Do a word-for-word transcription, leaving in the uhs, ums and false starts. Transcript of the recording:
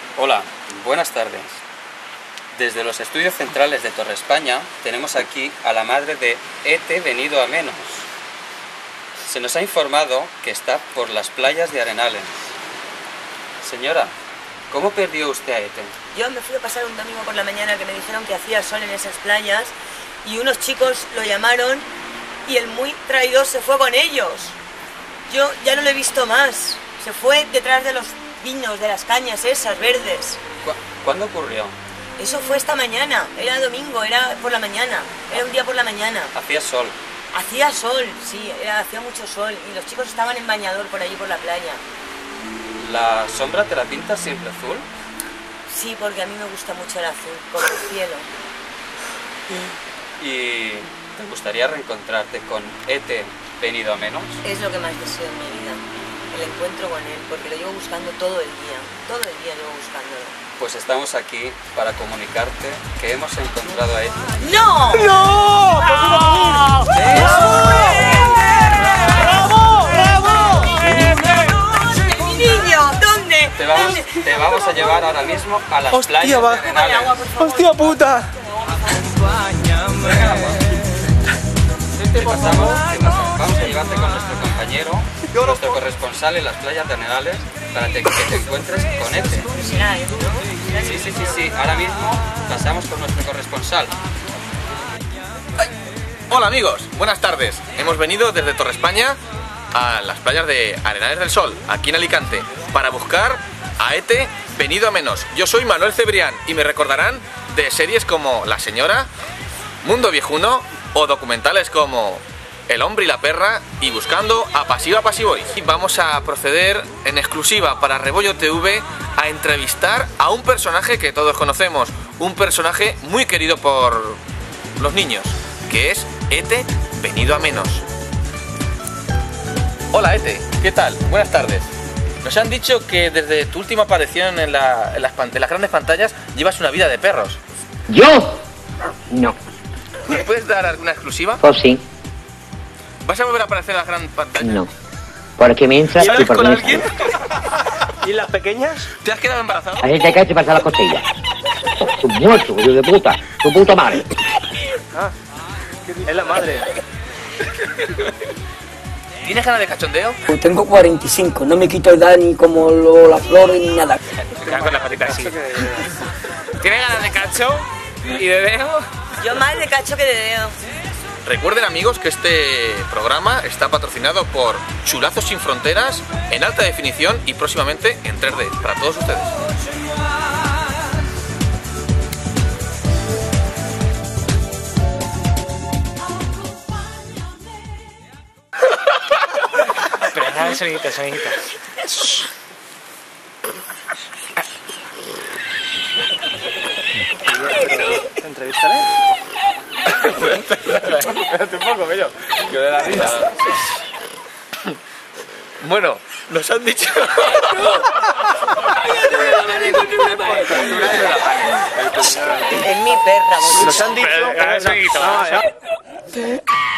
Hola, buenas tardes. Desde los estudios centrales de Torre España tenemos aquí a la madre de Ete venido a menos. Se nos ha informado que está por las playas de Arenales. Señora, ¿cómo perdió usted a Ete? Yo me fui a pasar un domingo por la mañana que me dijeron que hacía sol en esas playas y unos chicos lo llamaron y el muy traidor se fue con ellos. Yo ya no lo he visto más. Se fue detrás de los pinos, de las cañas esas verdes. ¿Cu ¿Cuándo ocurrió? Eso fue esta mañana, era domingo, era por la mañana, era un día por la mañana. Hacía sol. Hacía sol, sí, era, hacía mucho sol y los chicos estaban en bañador por allí por la playa. ¿La sombra te la pinta siempre azul? Sí, porque a mí me gusta mucho el azul, como el cielo. ¿Y te gustaría reencontrarte con Ete venido a menos? Es lo que más deseo en mi vida, el encuentro con él, porque lo llevo buscando todo el día, todo el día llevo buscándolo. Pues estamos aquí para comunicarte que hemos encontrado a Ete. ¡No! ¡No! ¡No! ¡Bravo! ¡Bravo! ¡Mi niño! ¿Dónde? Te vamos, te vamos a llevar ahora mismo a las Hostia, playas va. de Arenales. ¡Hostia puta! Te pasamos, te pasamos. Vamos a llevarte con nuestro compañero, nuestro corresponsal en las playas de Arenales, para que te encuentres con Ete. Será él, ¿no? Sí, sí, sí, sí. Ahora mismo pasamos con nuestro corresponsal. Hola amigos, buenas tardes. Hemos venido desde Torre España a las playas de Arenales del Sol, aquí en Alicante, para buscar a Ete venido a menos. Yo soy Manuel Cebrián y me recordarán de series como La Señora, Mundo Viejuno o documentales como El Hombre y la Perra y Buscando a Pasiva Pasivoy. Y vamos a proceder en exclusiva para Rebollo T V a entrevistar a un personaje que todos conocemos, un personaje muy querido por los niños, que es Ete venido a menos. Hola Ete, ¿qué tal? Buenas tardes. Nos han dicho que desde tu última aparición en, la, en, las, en las grandes pantallas llevas una vida de perros. ¿Yo? No. ¿Me puedes dar alguna exclusiva? Pues sí. ¿Vas a volver a aparecer en las grandes pantallas? No. Porque mientras ¿Y y por con mientras. alguien? ¿Y las pequeñas? ¿Te has quedado embarazado? Así te caes y pasa las costillas. Tu muerto, hijo de puta. Tu puta madre. Ah, es la madre. ¿Tienes ganas de cachondeo? Tengo cuarenta y cinco, no me quito edad ni como lo, la flor ni nada. Te con las patitas así. ¿Tienes ganas de cacho? ¿Y de dedo? Yo más de cacho que de dedo. Recuerden amigos que este programa está patrocinado por Chulazos Sin Fronteras en alta definición y próximamente en tres D para todos ustedes. Pero nada, el sonidito, el sonidito. ¿Te entrevistaré? Espérate un poco, bello. Que de la risa. Bueno, nos han dicho... Es mi perra, boludo. Nos han dicho... Pero, el sonidito, Ah, ya.